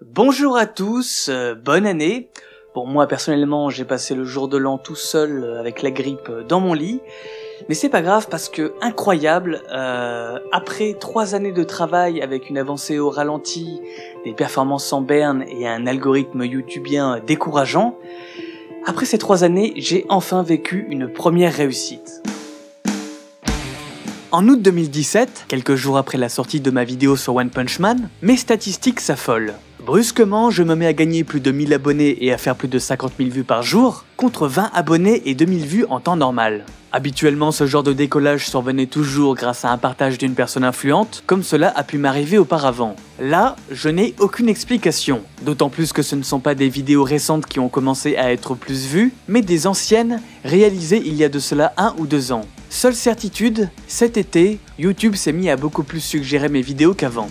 Bonjour à tous, bonne année. Pour moi personnellement j'ai passé le jour de l'an tout seul avec la grippe dans mon lit. Mais c'est pas grave parce que incroyable, après 3 années de travail avec une avancée au ralenti, des performances en berne et un algorithme youtubien décourageant, après ces 3 années j'ai enfin vécu une première réussite. En août 2017, quelques jours après la sortie de ma vidéo sur One Punch Man, mes statistiques s'affolent. Brusquement, je me mets à gagner plus de 1000 abonnés et à faire plus de 50 000 vues par jour, contre 20 abonnés et 2000 vues en temps normal. Habituellement, ce genre de décollage survenait toujours grâce à un partage d'une personne influente, comme cela a pu m'arriver auparavant. Là, je n'ai aucune explication, d'autant plus que ce ne sont pas des vidéos récentes qui ont commencé à être plus vues, mais des anciennes, réalisées il y a de cela 1 ou 2 ans. Seule certitude, cet été, YouTube s'est mis à beaucoup plus suggérer mes vidéos qu'avant.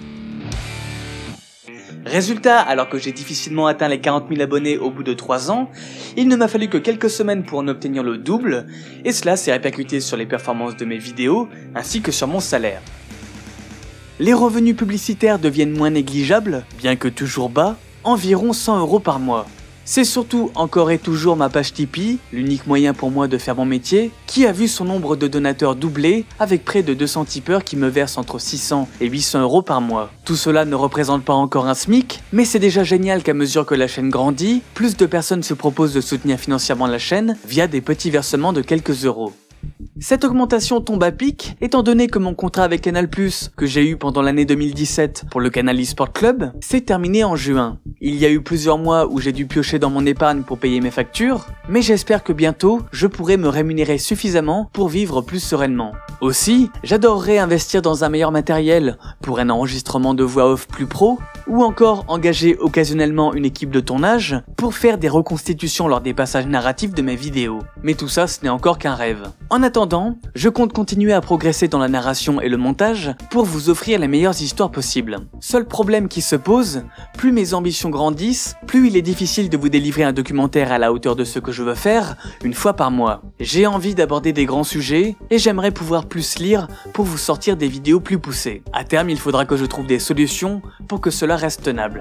Résultat, alors que j'ai difficilement atteint les 40 000 abonnés au bout de 3 ans, il ne m'a fallu que quelques semaines pour en obtenir le double, et cela s'est répercuté sur les performances de mes vidéos, ainsi que sur mon salaire. Les revenus publicitaires deviennent moins négligeables, bien que toujours bas, environ 100 € par mois. C'est surtout encore et toujours ma page Tipeee, l'unique moyen pour moi de faire mon métier, qui a vu son nombre de donateurs doubler avec près de 200 tipeurs qui me versent entre 600 et 800 € par mois. Tout cela ne représente pas encore un SMIC, mais c'est déjà génial qu'à mesure que la chaîne grandit, plus de personnes se proposent de soutenir financièrement la chaîne via des petits versements de quelques euros. Cette augmentation tombe à pic, étant donné que mon contrat avec Canal+, que j'ai eu pendant l'année 2017 pour le Canal eSport Club, s'est terminé en juin. Il y a eu plusieurs mois où j'ai dû piocher dans mon épargne pour payer mes factures, mais j'espère que bientôt, je pourrai me rémunérer suffisamment pour vivre plus sereinement. Aussi, j'adorerais investir dans un meilleur matériel, pour un enregistrement de voix off plus pro, ou encore engager occasionnellement une équipe de tournage pour faire des reconstitutions lors des passages narratifs de mes vidéos. Mais tout ça, ce n'est encore qu'un rêve. En attendant, je compte continuer à progresser dans la narration et le montage pour vous offrir les meilleures histoires possibles. Seul problème qui se pose, plus mes ambitions grandissent, plus il est difficile de vous délivrer un documentaire à la hauteur de ce que je veux faire, une fois par mois. J'ai envie d'aborder des grands sujets et j'aimerais pouvoir plus lire pour vous sortir des vidéos plus poussées. À terme, il faudra que je trouve des solutions pour que cela reste tenable.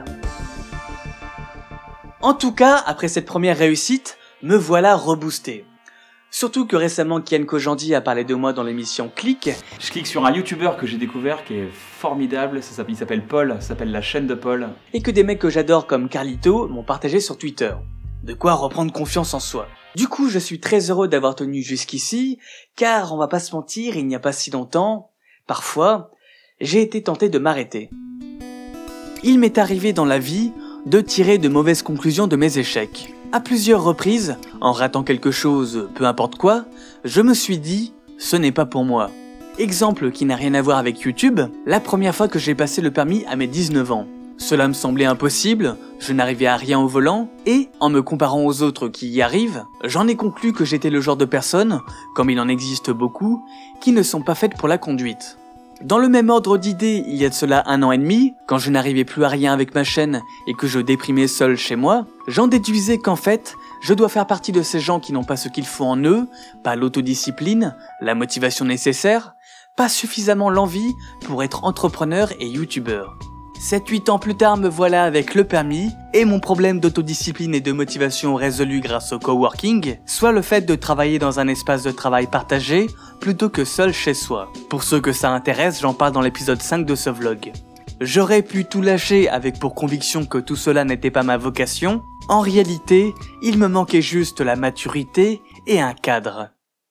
En tout cas, après cette première réussite, me voilà reboosté. Surtout que récemment Kian Kojandi a parlé de moi dans l'émission Click. Je clique sur un youtubeur que j'ai découvert qui est formidable, il s'appelle Paul, ça s'appelle la chaîne de Paul. Et que des mecs que j'adore comme Carlito m'ont partagé sur Twitter. De quoi reprendre confiance en soi. Du coup, je suis très heureux d'avoir tenu jusqu'ici, car on va pas se mentir, il n'y a pas si longtemps, parfois, j'ai été tenté de m'arrêter. Il m'est arrivé dans la vie de tirer de mauvaises conclusions de mes échecs. À plusieurs reprises, en ratant quelque chose, peu importe quoi, je me suis dit « ce n'est pas pour moi ». Exemple qui n'a rien à voir avec YouTube, la première fois que j'ai passé le permis à mes 19 ans. Cela me semblait impossible, je n'arrivais à rien au volant, et, en me comparant aux autres qui y arrivent, j'en ai conclu que j'étais le genre de personne, comme il en existe beaucoup, qui ne sont pas faites pour la conduite. Dans le même ordre d'idées, il y a de cela 1 an et demi, quand je n'arrivais plus à rien avec ma chaîne et que je déprimais seul chez moi, j'en déduisais qu'en fait, je dois faire partie de ces gens qui n'ont pas ce qu'il faut en eux, pas l'autodiscipline, la motivation nécessaire, pas suffisamment l'envie pour être entrepreneur et youtubeur. 7-8 ans plus tard, me voilà avec le permis, et mon problème d'autodiscipline et de motivation résolu grâce au coworking, soit le fait de travailler dans un espace de travail partagé, plutôt que seul chez soi. Pour ceux que ça intéresse, j'en parle dans l'épisode 5 de ce vlog. J'aurais pu tout lâcher avec pour conviction que tout cela n'était pas ma vocation. En réalité, il me manquait juste la maturité et un cadre.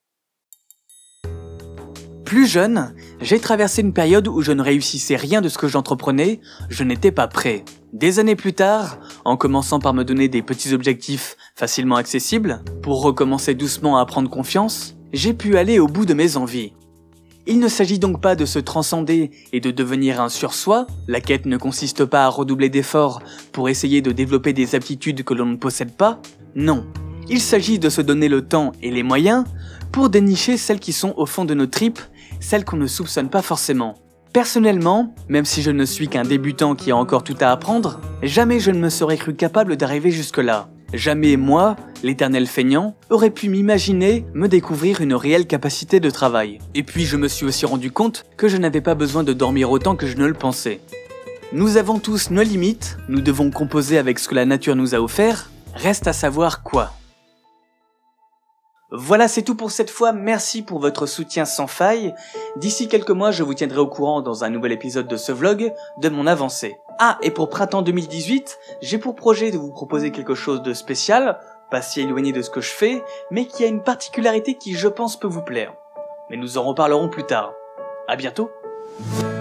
Plus jeune, j'ai traversé une période où je ne réussissais rien de ce que j'entreprenais, je n'étais pas prêt. Des années plus tard, en commençant par me donner des petits objectifs facilement accessibles, pour recommencer doucement à prendre confiance, j'ai pu aller au bout de mes envies. Il ne s'agit donc pas de se transcender et de devenir un sur-soi, la quête ne consiste pas à redoubler d'efforts pour essayer de développer des aptitudes que l'on ne possède pas, non. Il s'agit de se donner le temps et les moyens pour dénicher celles qui sont au fond de nos tripes, celles qu'on ne soupçonne pas forcément. Personnellement, même si je ne suis qu'un débutant qui a encore tout à apprendre, jamais je ne me serais cru capable d'arriver jusque-là. Jamais moi, l'éternel feignant, aurais pu m'imaginer me découvrir une réelle capacité de travail. Et puis je me suis aussi rendu compte que je n'avais pas besoin de dormir autant que je ne le pensais. Nous avons tous nos limites, nous devons composer avec ce que la nature nous a offert, reste à savoir quoi. Voilà, c'est tout pour cette fois, merci pour votre soutien sans faille. D'ici quelques mois, je vous tiendrai au courant dans un nouvel épisode de ce vlog de mon avancée. Ah, et pour printemps 2018, j'ai pour projet de vous proposer quelque chose de spécial, pas si éloigné de ce que je fais, mais qui a une particularité qui je pense peut vous plaire. Mais nous en reparlerons plus tard. À bientôt.